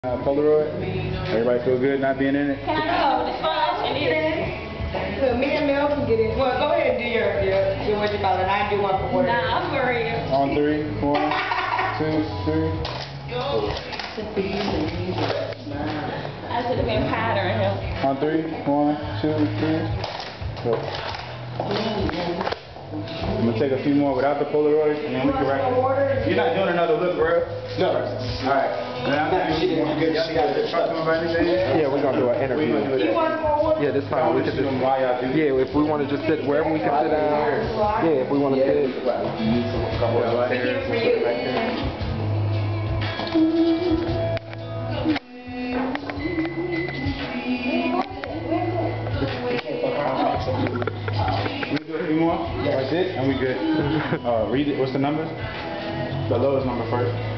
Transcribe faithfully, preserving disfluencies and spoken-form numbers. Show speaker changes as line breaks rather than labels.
Uh, Polaroid. Everybody feel good not being in it?
Can I go? This one, and
So me and Mel can get in. Well, go ahead and do your, your, your what you call it. I do one for work.
Nah, I'm for real.
On three, one, two, three.
I should have been powdering him.
On three, one, two, three. Go. I'm gonna take a few more without the Polaroid, and then we can wrap it. You're not doing another look, bro. No. All right. Now,
Yeah, we're gonna do an interview. Yeah, this time we could just. Yeah, if we want to just sit wherever we can sit down. Yeah, if we want to sit.
We do a few more. That's it, and we good. Uh, read it. What's the numbers? The lowest number first.